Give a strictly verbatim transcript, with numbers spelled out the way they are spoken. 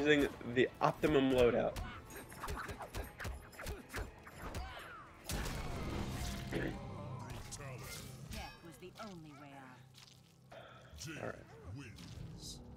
using the optimum loadout. Death was the only way out. All right.